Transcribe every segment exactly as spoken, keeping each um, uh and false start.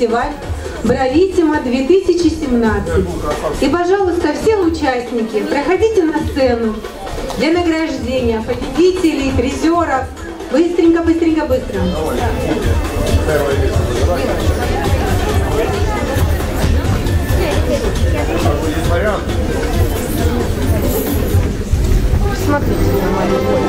фестиваль Брависсимо две тысячи семнадцать. И, пожалуйста, все участники, проходите на сцену для награждения победителей, призеров. Быстренько, быстренько, быстро. Смотрите на мою.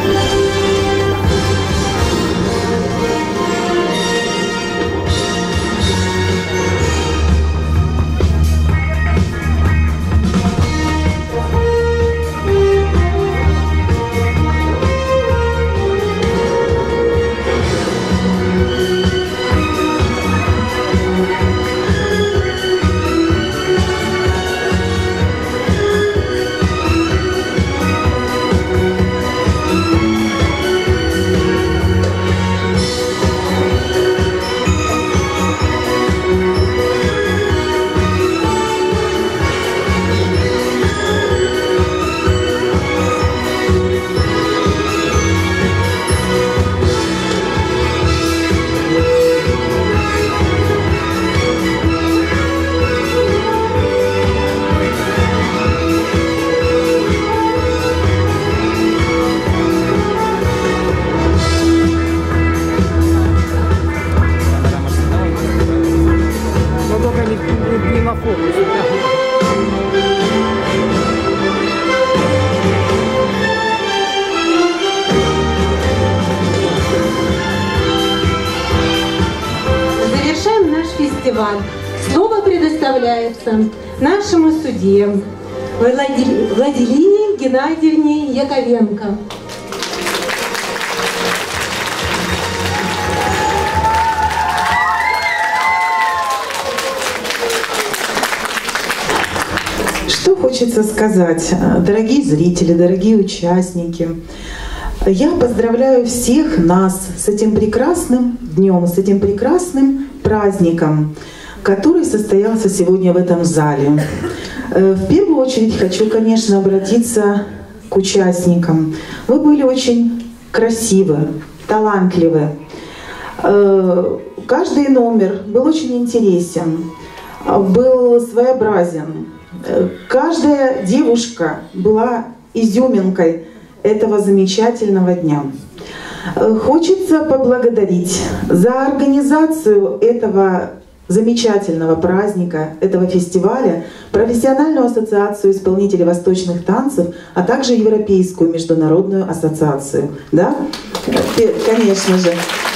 Завершаем наш фестиваль. Слово предоставляется нашему судье Влади... Владилине Геннадьевне Яковенко. Что хочется сказать, дорогие зрители, дорогие участники. Я поздравляю всех нас с этим прекрасным днем, с этим прекрасным праздником, который состоялся сегодня в этом зале. В первую очередь хочу, конечно, обратиться к участникам. Вы были очень красивы, талантливы. Каждый номер был очень интересен, был своеобразен. Каждая девушка была изюминкой этого замечательного дня. Хочется поблагодарить за организацию этого замечательного праздника, этого фестиваля, Профессиональную ассоциацию исполнителей восточных танцев, а также Европейскую международную ассоциацию. Да? Конечно же.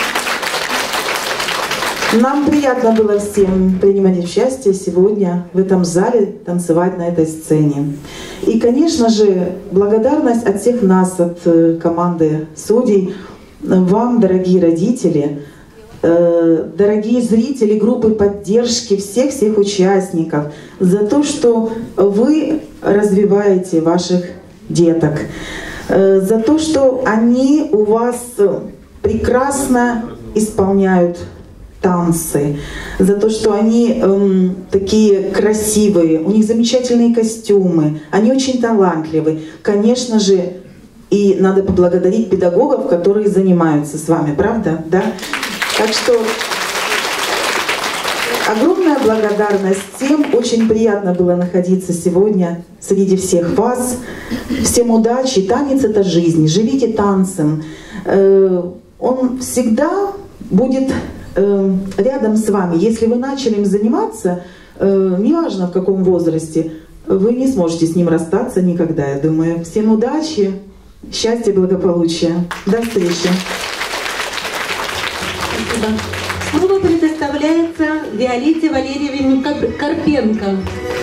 Нам приятно было всем принимать участие сегодня в этом зале, танцевать на этой сцене. И, конечно же, благодарность от всех нас, от команды судей, вам, дорогие родители, дорогие зрители группы поддержки, всех-всех участников, за то, что вы развиваете ваших деток, за то, что они у вас прекрасно исполняют танцы, за то, что они эм, такие красивые, у них замечательные костюмы, они очень талантливы. Конечно же, и надо поблагодарить педагогов, которые занимаются с вами, правда? Да? Так что огромная благодарность всем. Очень приятно было находиться сегодня среди всех вас. Всем удачи. Танец — это жизнь. Живите танцем. Э, он всегда будет рядом с вами. Если вы начали им заниматься, неважно в каком возрасте, вы не сможете с ним расстаться никогда, я думаю. Всем удачи, счастья, благополучия. До встречи. Спасибо. Слово предоставляется Виолетте Валерьевне Карпенко.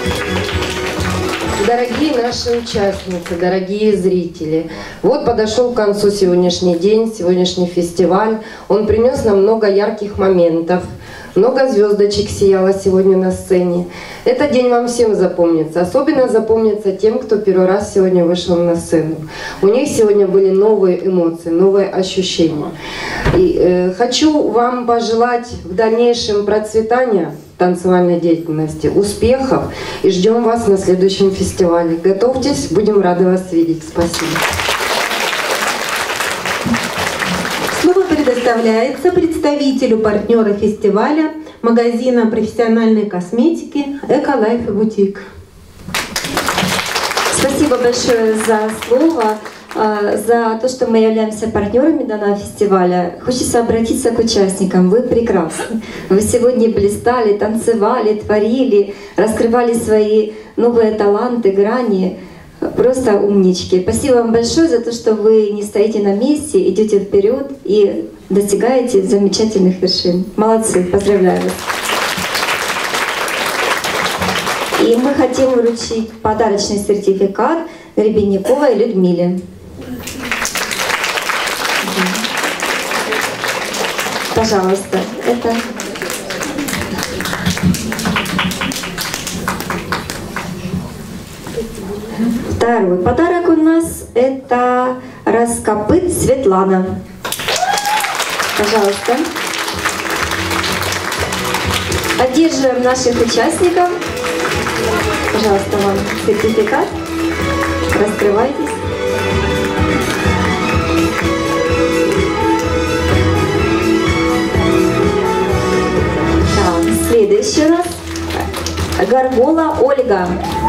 Дорогие наши участницы, дорогие зрители, вот подошел к концу сегодняшний день, сегодняшний фестиваль. Он принес нам много ярких моментов, много звездочек сияло сегодня на сцене. Этот день вам всем запомнится, особенно запомнится тем, кто первый раз сегодня вышел на сцену. У них сегодня были новые эмоции, новые ощущения. И э, хочу вам пожелать в дальнейшем процветания танцевальной деятельности, успехов, и ждем вас на следующем фестивале. Готовьтесь, будем рады вас видеть. Спасибо. Слово предоставляется представителю партнера фестиваля магазина профессиональной косметики «Эколайф и Бутик». Спасибо большое за слово, за то, что мы являемся партнерами данного фестиваля. Хочется обратиться к участникам. Вы прекрасны. Вы сегодня блистали, танцевали, творили, раскрывали свои новые таланты, грани. Просто умнички. Спасибо вам большое за то, что вы не стоите на месте, идете вперед и достигаете замечательных вершин. Молодцы, поздравляю вас. И мы хотим вручить подарочный сертификат Гребенниковой Людмиле. Пожалуйста, это... Второй подарок у нас — это Раскопыт Светлана. Пожалуйста. Поддерживаем наших участников. Пожалуйста, вам сертификат. Раскрывайтесь. Так, следующий раз. Горгола Ольга.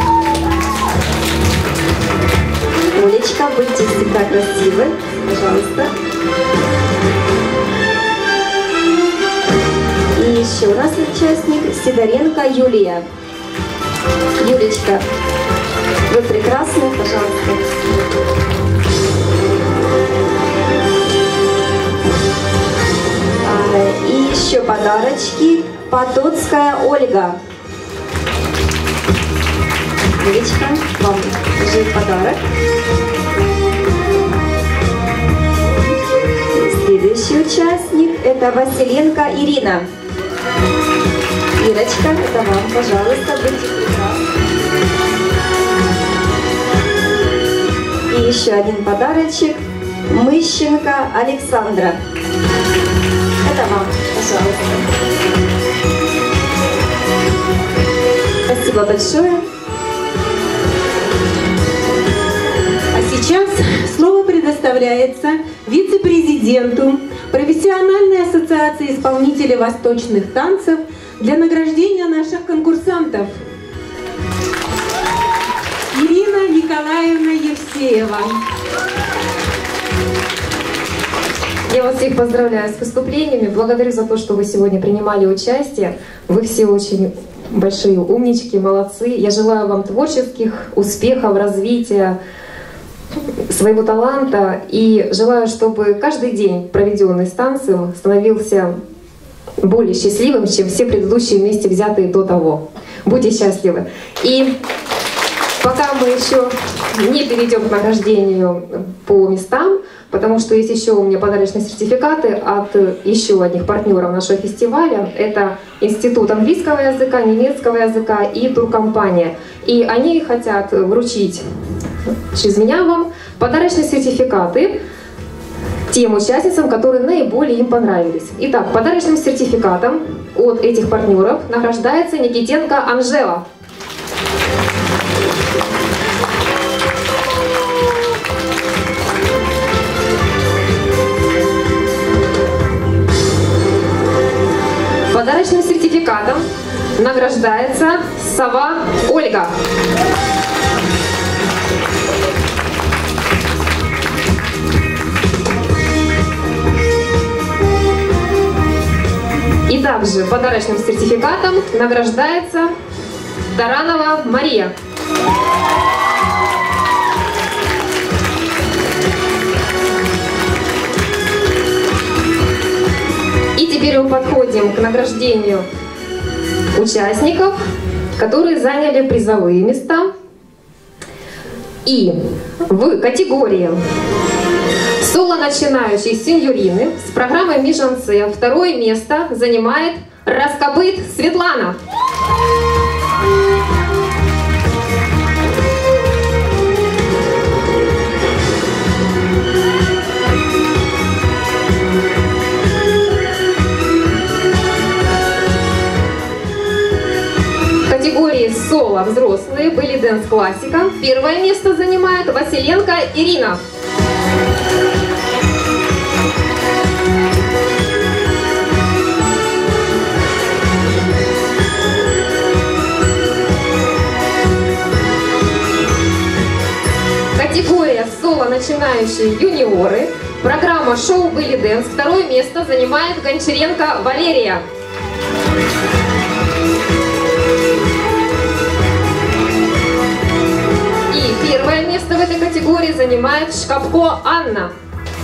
Олечка, будьте всегда красивы. Пожалуйста. И еще у нас участник Сидоренко Юлия. Юлечка, вы прекрасны, пожалуйста. А, и еще подарочки. Потоцкая Ольга. Юлечка, вам уже подарок. Следующий участник — это Василенко Ирина. Ирочка, это вам, пожалуйста, будьте прекрасны. И еще один подарочек. Мыщенко Александра. Это вам, пожалуйста. Спасибо большое. А сейчас слово предоставляется вице-президенту профессиональной ассоциации исполнителей восточных танцев для награждения наших конкурсантов. Ирина Николаевна Евсеева. Я вас всех поздравляю с выступлениями. Благодарю за то, что вы сегодня принимали участие. Вы все очень большие умнички, молодцы. Я желаю вам творческих успехов, развития своего таланта. И желаю, чтобы каждый день, проведенный с танцем, становился более счастливым, чем все предыдущие вместе взятые до того. Будьте счастливы. И пока мы еще не перейдем к награждению по местам, потому что есть еще у меня подарочные сертификаты от еще одних партнеров нашего фестиваля. Это Институт английского языка, немецкого языка и туркомпания. И они хотят вручить через меня вам подарочные сертификаты тем участницам, которые наиболее им понравились. Итак, подарочным сертификатом от этих партнеров награждается Никитенко Анжела. Подарочным сертификатом награждается Сова Ольга. И также подарочным сертификатом награждается Таранова Мария. И теперь мы подходим к награждению участников, которые заняли призовые места. И в категории соло начинающей сеньорины с программой Мижансе второе место занимает Раскопыт Светлана. В категории соло взрослые были дэнс классика. Первое место занимает Василенко Ирина. начинающие юниоры. Программа «Шоу Белли Дэнс». Второе место занимает Гончаренко Валерия. И первое место в этой категории занимает Шкапко Анна.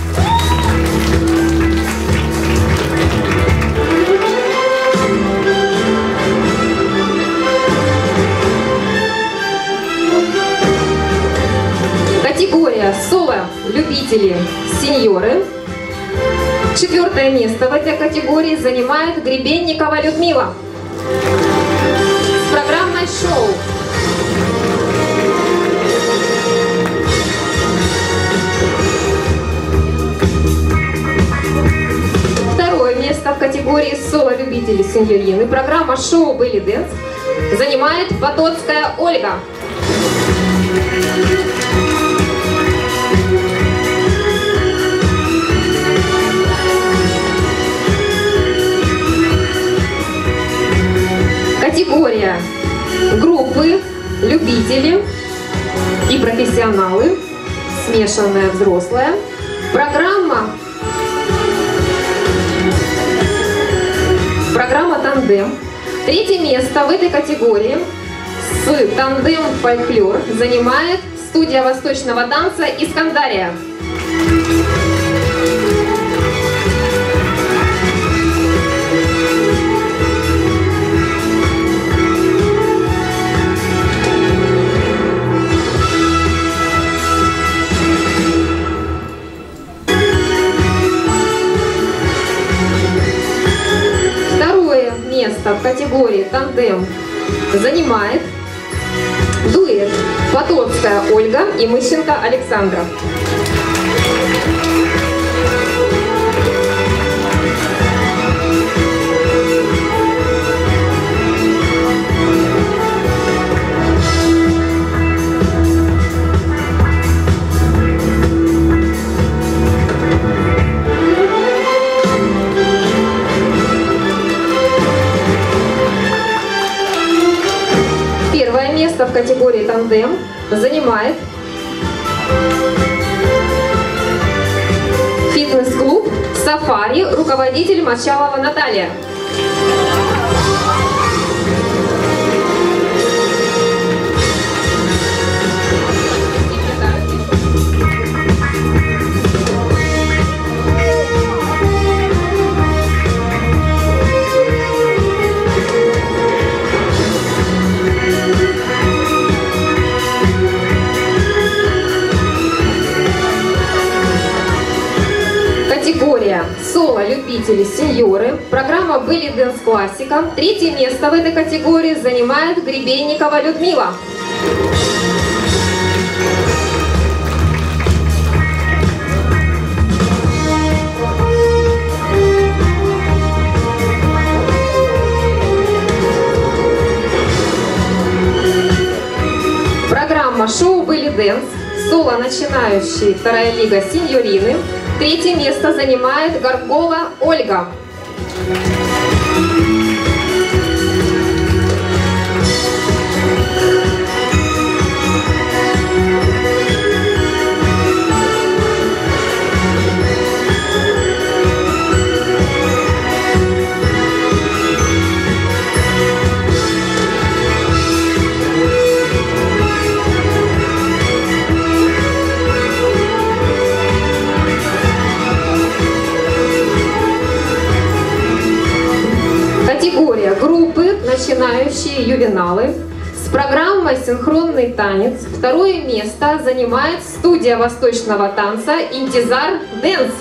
Категория «Соло любители сеньоры». Четвертое место в этой категории занимает Гребенникова Людмила с программой «Шоу». Второе место в категории «Соло любители сеньорины». Программа «Шоу Белли Дэнс» занимает Потоцкая Ольга. Категория группы, любители и профессионалы, смешанная взрослая. Программа, программа «Тандем». Третье место в этой категории с «Тандем Фольклор» занимает студия восточного танца «Искандария». Место в категории «Тандем» занимает дуэт Потоцкая Ольга и Мыщенко Александра. Первое место в категории «Тандем» занимает фитнес-клуб «Сафари», руководитель Мочалова Наталья. Категория «Соло любители сеньоры». Программа «Белли Дэнс Классика». Третье место в этой категории занимает Гребенникова Людмила. Программа «Шоу Белли Дэнс». Соло начинающий, вторая лига сеньорины. Третье место занимает Горгола Ольга. Категория группы начинающие ювеналы с программой «Синхронный танец». Второе место занимает студия восточного танца «Интизар Дэнс».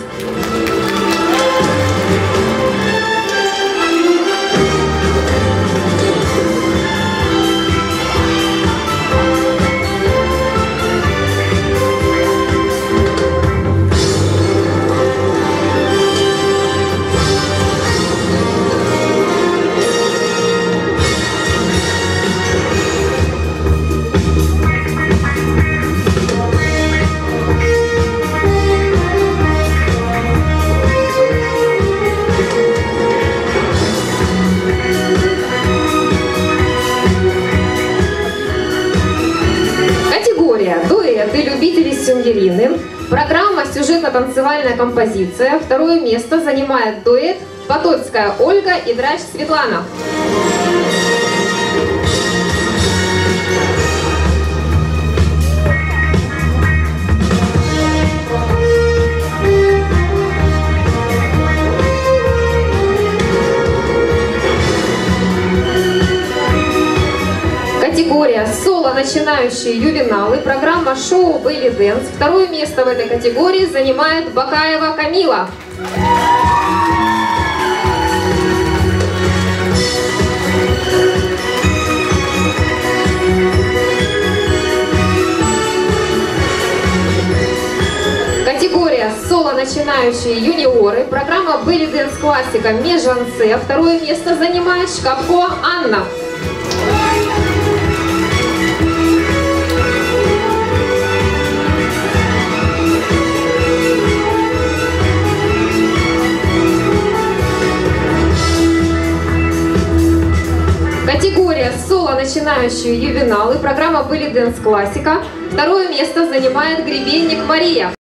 Дуэты любители сеньорины. Программа «Сюжетно-танцевальная композиция». Второе место занимает дуэт Потоцкая Ольга и Драч Светлана. Категория «Соло начинающие ювеналы». Программа «Шоу Belly Dance». Второе место в этой категории занимает Бакаева Камила. Категория «Соло начинающие юниоры». Программа «Belly Dance классика» Межанце. Второе место занимает Шкапко Анна. Категория «Соло начинающие ювеналы». Программа «Belly Dance классика». Второе место занимает Гребенник Мария.